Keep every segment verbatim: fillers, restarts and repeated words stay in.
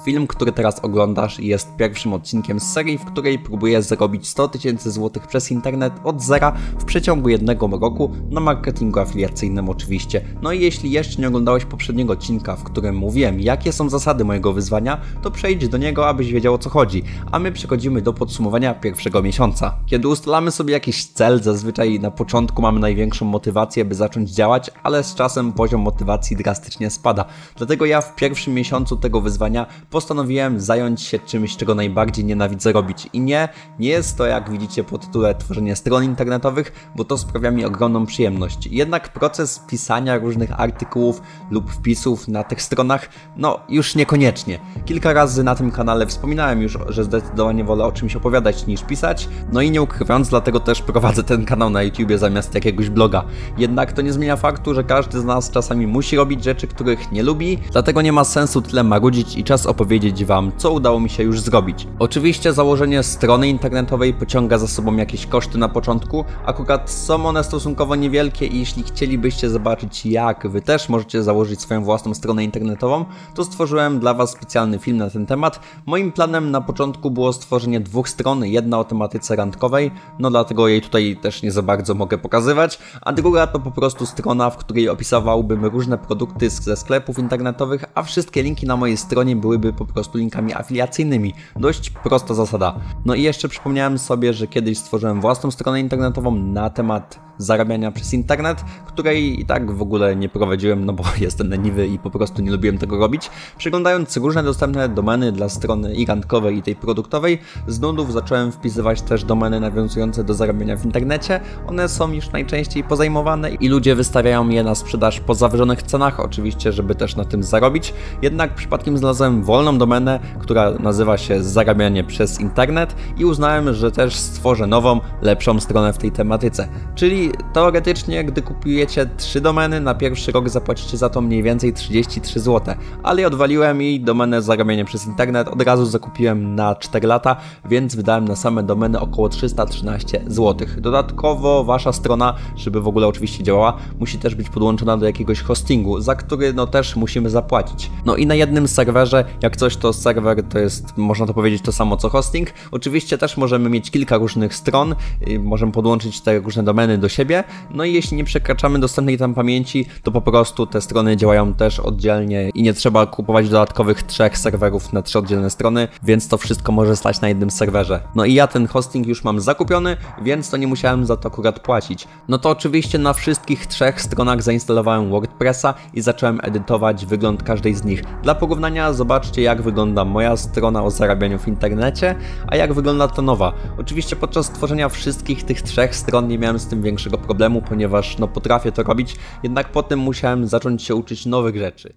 Film, który teraz oglądasz, jest pierwszym odcinkiem z serii, w której próbuję zarobić sto tysięcy złotych przez internet od zera w przeciągu jednego roku na marketingu afiliacyjnym oczywiście. No i jeśli jeszcze nie oglądałeś poprzedniego odcinka, w którym mówiłem, jakie są zasady mojego wyzwania, to przejdź do niego, abyś wiedział, o co chodzi. A my przechodzimy do podsumowania pierwszego miesiąca. Kiedy ustalamy sobie jakiś cel, zazwyczaj na początku mamy największą motywację, by zacząć działać, ale z czasem poziom motywacji drastycznie spada. Dlatego ja w pierwszym miesiącu tego wyzwania postanowiłem zająć się czymś, czego najbardziej nienawidzę robić. I nie, nie jest to, jak widzicie po tytule, tworzenie stron internetowych, bo to sprawia mi ogromną przyjemność. Jednak proces pisania różnych artykułów lub wpisów na tych stronach, no już niekoniecznie. Kilka razy na tym kanale wspominałem już, że zdecydowanie wolę o czymś opowiadać niż pisać, no i nie ukrywając, dlatego też prowadzę ten kanał na YouTubie zamiast jakiegoś bloga. Jednak to nie zmienia faktu, że każdy z nas czasami musi robić rzeczy, których nie lubi, dlatego nie ma sensu tyle marudzić i czas opowiedzieć wam, co udało mi się już zrobić. Oczywiście założenie strony internetowej pociąga za sobą jakieś koszty na początku, akurat są one stosunkowo niewielkie i jeśli chcielibyście zobaczyć, jak wy też możecie założyć swoją własną stronę internetową, to stworzyłem dla was specjalny film na ten temat. Moim planem na początku było stworzenie dwóch stron, jedna o tematyce randkowej, no dlatego jej tutaj też nie za bardzo mogę pokazywać, a druga to po prostu strona, w której opisywałbym różne produkty ze sklepów internetowych, a wszystkie linki na mojej stronie byłyby po prostu linkami afiliacyjnymi. Dość prosta zasada. No i jeszcze przypomniałem sobie, że kiedyś stworzyłem własną stronę internetową na temat zarabiania przez internet, której i tak w ogóle nie prowadziłem, no bo jestem leniwy i po prostu nie lubiłem tego robić. Przeglądając różne dostępne domeny dla strony i randkowej, i tej produktowej, z nudów zacząłem wpisywać też domeny nawiązujące do zarabiania w internecie. One są już najczęściej pozajmowane i ludzie wystawiają je na sprzedaż po zawyżonych cenach, oczywiście, żeby też na tym zarobić. Jednak przypadkiem znalazłem wolną domenę, która nazywa się Zarabianie przez internet i uznałem, że też stworzę nową, lepszą stronę w tej tematyce. Czyli teoretycznie, gdy kupujecie trzy domeny, na pierwszy rok zapłacicie za to mniej więcej trzydzieści trzy złote. Ale ja odwaliłem i domenę Zarabianie przez internet od razu zakupiłem na cztery lata, więc wydałem na same domeny około trzysta trzynaście złotych. Dodatkowo wasza strona, żeby w ogóle oczywiście działała, musi też być podłączona do jakiegoś hostingu, za który no też musimy zapłacić. No i na jednym serwerze, jak coś to serwer to jest, można to powiedzieć, to samo co hosting. Oczywiście też możemy mieć kilka różnych stron, możemy podłączyć te różne domeny do siebie, no i jeśli nie przekraczamy dostępnej tam pamięci, to po prostu te strony działają też oddzielnie i nie trzeba kupować dodatkowych trzech serwerów na trzy oddzielne strony, więc to wszystko może stać na jednym serwerze. No i ja ten hosting już mam zakupiony, więc to nie musiałem za to akurat płacić. No to oczywiście na wszystkich trzech stronach zainstalowałem WordPressa i zacząłem edytować wygląd każdej z nich. Dla porównania zobaczcie, jak wygląda moja strona o zarabianiu w internecie, a jak wygląda ta nowa. Oczywiście podczas tworzenia wszystkich tych trzech stron nie miałem z tym większego problemu, ponieważ no potrafię to robić, jednak potem musiałem zacząć się uczyć nowych rzeczy.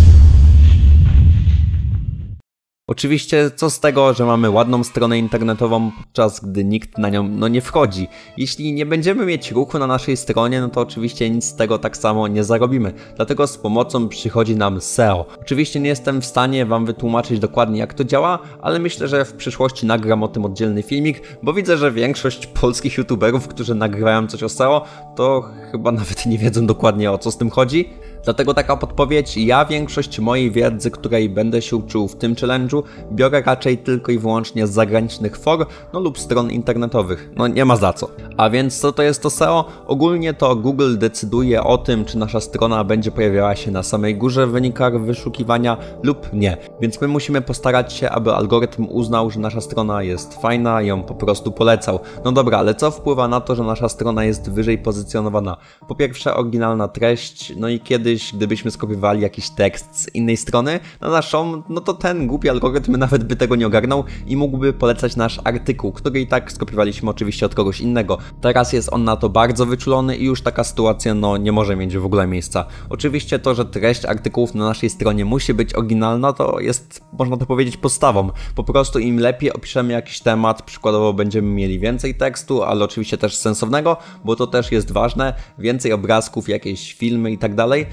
Oczywiście co z tego, że mamy ładną stronę internetową, podczas gdy nikt na nią no nie wchodzi. Jeśli nie będziemy mieć ruchu na naszej stronie, no to oczywiście nic z tego tak samo nie zarobimy. Dlatego z pomocą przychodzi nam S E O. Oczywiście nie jestem w stanie wam wytłumaczyć dokładnie, jak to działa, ale myślę, że w przyszłości nagram o tym oddzielny filmik, bo widzę, że większość polskich youtuberów, którzy nagrywają coś o S E O, to chyba nawet nie wiedzą dokładnie, o co z tym chodzi. Dlatego taka podpowiedź, ja większość mojej wiedzy, której będę się uczył w tym challenge'u, biorę raczej tylko i wyłącznie z zagranicznych for, no lub stron internetowych. No nie ma za co. A więc co to jest to S E O? Ogólnie to Google decyduje o tym, czy nasza strona będzie pojawiała się na samej górze w wynikach wyszukiwania lub nie. Więc my musimy postarać się, aby algorytm uznał, że nasza strona jest fajna i ją po prostu polecał. No dobra, ale co wpływa na to, że nasza strona jest wyżej pozycjonowana? Po pierwsze oryginalna treść, no i kiedy gdybyśmy skopiowali jakiś tekst z innej strony na naszą, no to ten głupi algorytm nawet by tego nie ogarnął i mógłby polecać nasz artykuł, który i tak skopiowaliśmy oczywiście od kogoś innego. Teraz jest on na to bardzo wyczulony i już taka sytuacja no nie może mieć w ogóle miejsca. Oczywiście to, że treść artykułów na naszej stronie musi być oryginalna, to jest, można to powiedzieć, podstawą. Po prostu im lepiej opiszemy jakiś temat, przykładowo będziemy mieli więcej tekstu, ale oczywiście też sensownego, bo to też jest ważne, więcej obrazków, jakieś filmy i tak dalej,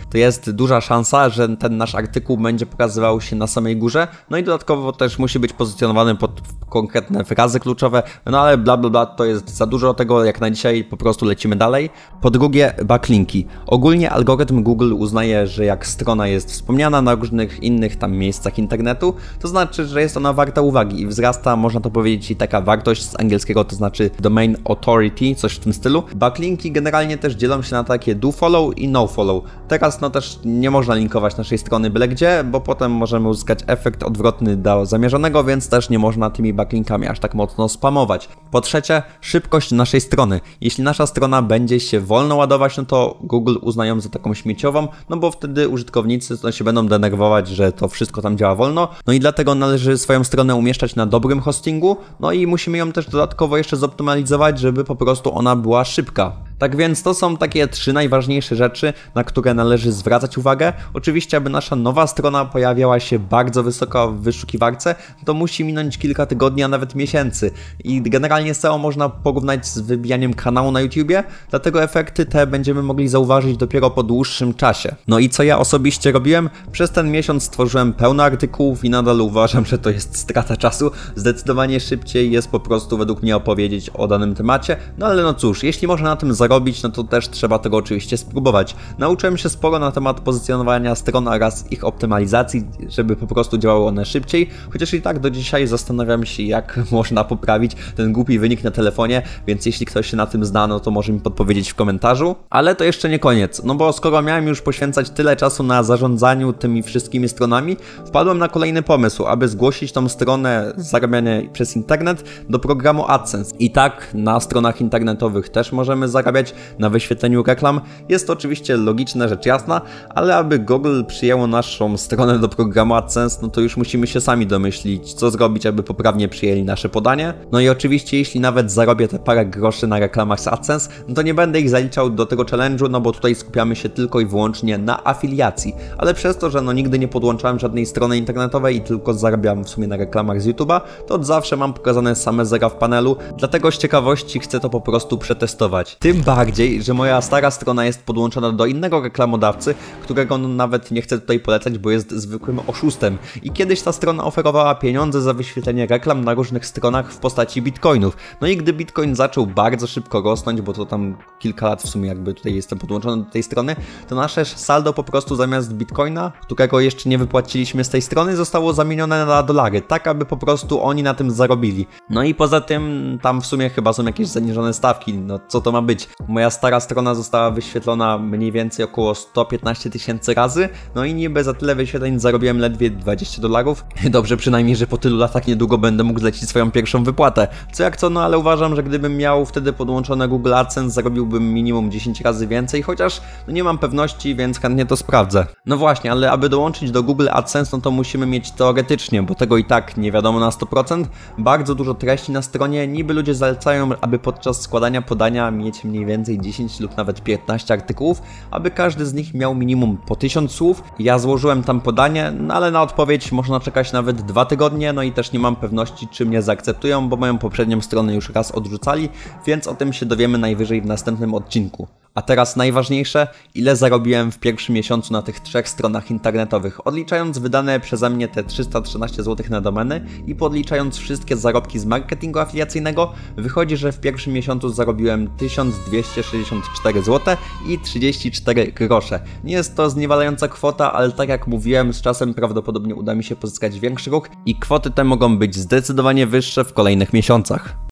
to jest duża szansa, że ten nasz artykuł będzie pokazywał się na samej górze, no i dodatkowo też musi być pozycjonowany pod konkretne frazy kluczowe, no ale bla bla bla, to jest za dużo tego, jak na dzisiaj po prostu lecimy dalej. Po drugie, backlinki. Ogólnie algorytm Google uznaje, że jak strona jest wspomniana na różnych innych tam miejscach internetu, to znaczy, że jest ona warta uwagi i wzrasta, można to powiedzieć, i taka wartość z angielskiego, to znaczy domain authority, coś w tym stylu. Backlinki generalnie też dzielą się na takie do follow i no follow. Teraz no też nie można linkować naszej strony byle gdzie, bo potem możemy uzyskać efekt odwrotny do zamierzonego, więc też nie można tymi backlinkami aż tak mocno spamować. Po trzecie, szybkość naszej strony. Jeśli nasza strona będzie się wolno ładować, no to Google uzna ją za taką śmieciową, no bo wtedy użytkownicy to się będą denerwować, że to wszystko tam działa wolno, no i dlatego należy swoją stronę umieszczać na dobrym hostingu, no i musimy ją też dodatkowo jeszcze zoptymalizować, żeby po prostu ona była szybka. Tak więc to są takie trzy najważniejsze rzeczy, na które należy zwracać uwagę. Oczywiście, aby nasza nowa strona pojawiała się bardzo wysoko w wyszukiwarce, to musi minąć kilka tygodni, a nawet miesięcy. I generalnie S E O można porównać z wybijaniem kanału na YouTubie, dlatego efekty te będziemy mogli zauważyć dopiero po dłuższym czasie. No i co ja osobiście robiłem? Przez ten miesiąc stworzyłem pełno artykułów i nadal uważam, że to jest strata czasu. Zdecydowanie szybciej jest po prostu według mnie opowiedzieć o danym temacie, no ale no cóż, jeśli można na tym zarobić, robić, no to też trzeba tego oczywiście spróbować. Nauczyłem się sporo na temat pozycjonowania stron oraz ich optymalizacji, żeby po prostu działały one szybciej, chociaż i tak do dzisiaj zastanawiam się, jak można poprawić ten głupi wynik na telefonie, więc jeśli ktoś się na tym zna, no to może mi podpowiedzieć w komentarzu. Ale to jeszcze nie koniec, no bo skoro miałem już poświęcać tyle czasu na zarządzaniu tymi wszystkimi stronami, wpadłem na kolejny pomysł, aby zgłosić tą stronę zarabiania przez internet do programu AdSense. I tak na stronach internetowych też możemy zarabiać na wyświetleniu reklam. Jest to oczywiście logiczne, rzecz jasna, ale aby Google przyjęło naszą stronę do programu AdSense, no to już musimy się sami domyślić, co zrobić, aby poprawnie przyjęli nasze podanie. No i oczywiście, jeśli nawet zarobię te parę groszy na reklamach z AdSense, no to nie będę ich zaliczał do tego challenge'u, no bo tutaj skupiamy się tylko i wyłącznie na afiliacji. Ale przez to, że no nigdy nie podłączałem żadnej strony internetowej i tylko zarabiam w sumie na reklamach z YouTube'a, to od zawsze mam pokazane same zera w panelu, dlatego z ciekawości chcę to po prostu przetestować. Tym bardziej, że moja stara strona jest podłączona do innego reklamodawcy, którego no nawet nie chcę tutaj polecać, bo jest zwykłym oszustem. I kiedyś ta strona oferowała pieniądze za wyświetlenie reklam na różnych stronach w postaci bitcoinów. No i gdy bitcoin zaczął bardzo szybko rosnąć, bo to tam kilka lat w sumie jakby tutaj jestem podłączony do tej strony, to nasze saldo po prostu zamiast bitcoina, którego jeszcze nie wypłaciliśmy z tej strony, zostało zamienione na dolary, tak aby po prostu oni na tym zarobili. No i poza tym tam w sumie chyba są jakieś zaniżone stawki, no co to ma być? Moja stara strona została wyświetlona mniej więcej około sto piętnaście tysięcy razy, no i niby za tyle wyświetleń zarobiłem ledwie dwadzieścia dolarów. Dobrze przynajmniej, że po tylu latach niedługo będę mógł zlecić swoją pierwszą wypłatę. Co jak co, no ale uważam, że gdybym miał wtedy podłączone Google AdSense, zarobiłbym minimum dziesięć razy więcej, chociaż no nie mam pewności, więc chętnie to sprawdzę. No właśnie, ale aby dołączyć do Google AdSense, no to musimy mieć teoretycznie, bo tego i tak nie wiadomo na sto procent, bardzo dużo treści na stronie. Niby ludzie zalecają, aby podczas składania podania mieć mniej więcej dziesięć lub nawet piętnaście artykułów, aby każdy z nich miał minimum po tysiąc słów. Ja złożyłem tam podanie, no ale na odpowiedź można czekać nawet dwa tygodnie, no i też nie mam pewności, czy mnie zaakceptują, bo moją poprzednią stronę już raz odrzucali, więc o tym się dowiemy najwyżej w następnym odcinku. A teraz najważniejsze, ile zarobiłem w pierwszym miesiącu na tych trzech stronach internetowych, odliczając wydane przeze mnie te trzysta trzynaście złotych na domeny i podliczając wszystkie zarobki z marketingu afiliacyjnego, wychodzi, że w pierwszym miesiącu zarobiłem tysiąc dwieście sześćdziesiąt cztery złote i trzydzieści cztery grosze. Nie jest to zniewalająca kwota, ale tak jak mówiłem, z czasem prawdopodobnie uda mi się pozyskać większy ruch i kwoty te mogą być zdecydowanie wyższe w kolejnych miesiącach.